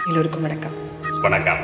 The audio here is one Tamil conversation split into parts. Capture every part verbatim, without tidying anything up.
எல்லோருக்கும் வணக்கம். வணக்கம்.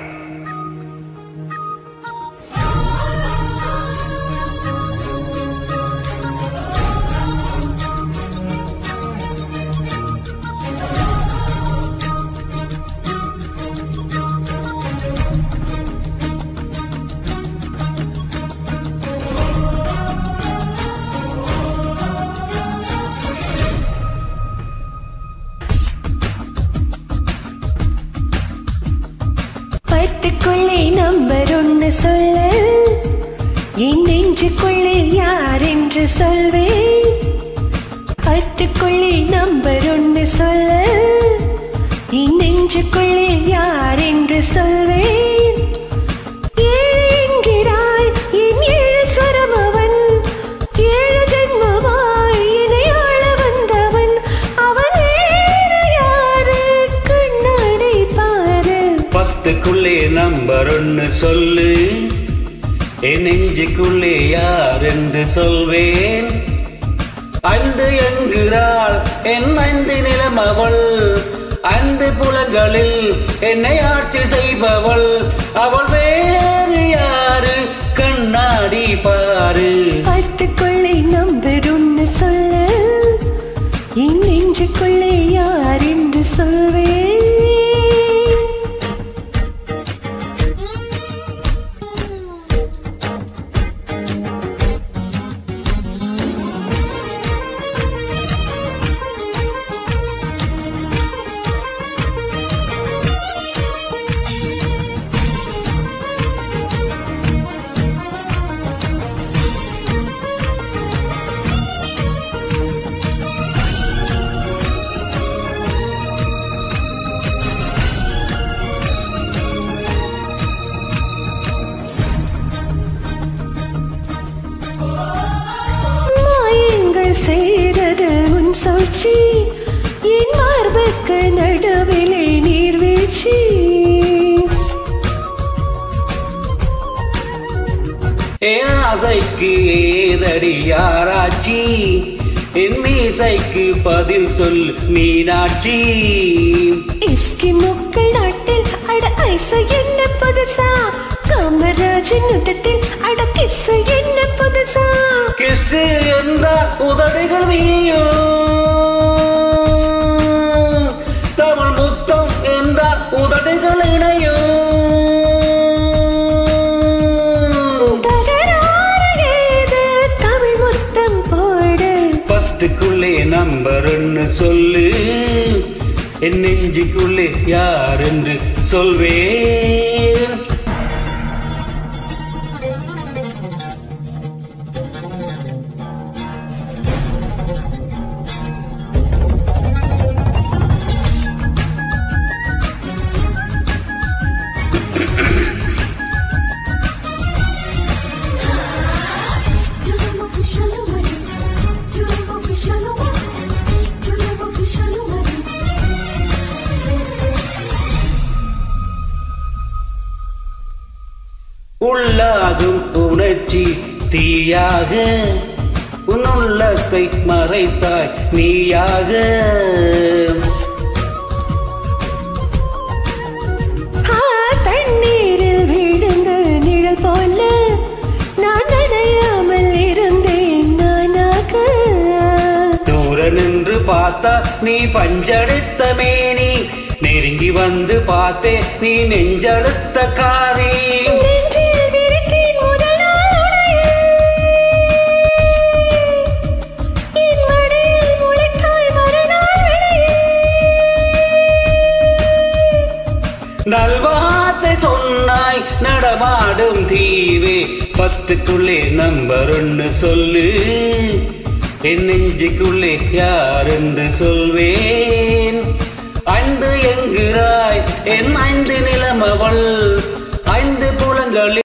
பத்துக்குள்ளே நம்பர் ஒன்று சொல்ல, என் நெஞ்சுக்குள்ளே யார் என்று சொல்வேன். பத்துக்குள்ளே நம்பர் ஒன்று சொல்ல, என் நெஞ்சுக்குள்ளே யார் என்று சொல்வேன். ஏழு என்கிறாய் என் ஏழு ஸ்வரம் அவன், ஏழு ஜென்மமாய் என்னை ஆள வந்தவன். அவன் வேறு யாரு, கண்ணாடி பாரு. பத்துக்குள்ளே நம்பர் ஒன்னு சொல்லு, என் நெஞ்சுக்குள்ளே யார் என்று சொல்வேன். ஐந்து என்கிறாள் என் ஐந்து நிலம் அவள், ஐந்து புலங்களில் என்னை ஆட்சி செய்பவள். அவள் வேறு யாரு, கண்ணாடி பாரு. பத்துக்குள்ளே நம்பர் ஒன்று சொல்ல, என் நெஞ்சுக்குள்ளே யார் என்று சொல்வேன். செய்தது உன் சூழ்ச்சி, என் மார்புக்கு நடுவிலே நீர்வீழ்ச்சி. என் ஆசைக்கு ஏதடி யாராச்சி, என் மீசைக்கு பதில் சொல் மீனாட்சி. இஸ்கி முக்கள் நாட்டில் அட ஐசை என்ன புதுசா, காமராஜன் உதட்டில் அட கிஸ்ஸு என்ன புதுசா. கிஸ்து என்றால் உதடுகள் வீயும், தமிழ் முத்தம் என்றால் உதடுகள் இணையும். தகராறு ஏது, தமிழ் முத்தம் போடு. பத்துக்குள்ளே நம்பர் ஒன்னு சொல்லு, என் நெஞ்சுக்குள்ளே யார் என்று சொல்வேன். உள்ளாகும் உணர்ச்சி தீயாக, உன் உள்ளத்தை மறைத்தாய் நீயாக. தண்ணீரில் விழுந்த நிழல் போல நான் நனையாமல் இருந்தேன் நானாக. தூர நின்று பார்த்தா நீ பஞ்செடுத்த மேனி, நெருங்கி வந்து பார்த்தே நீ நெஞ்செடுத்த காரி. நல்வார்த்தை சொன்னாய் நடமாடும் தீவே, பத்துக்குள்ளே நம்பர் ஒன்னு சொல்லு, என் நெஞ்சுக்குள்ளே யார் என்று சொல்வேன். ஐந்து என்கிறாய் என் ஐந்து நிலம் அவள், ஐந்து புலங்களில்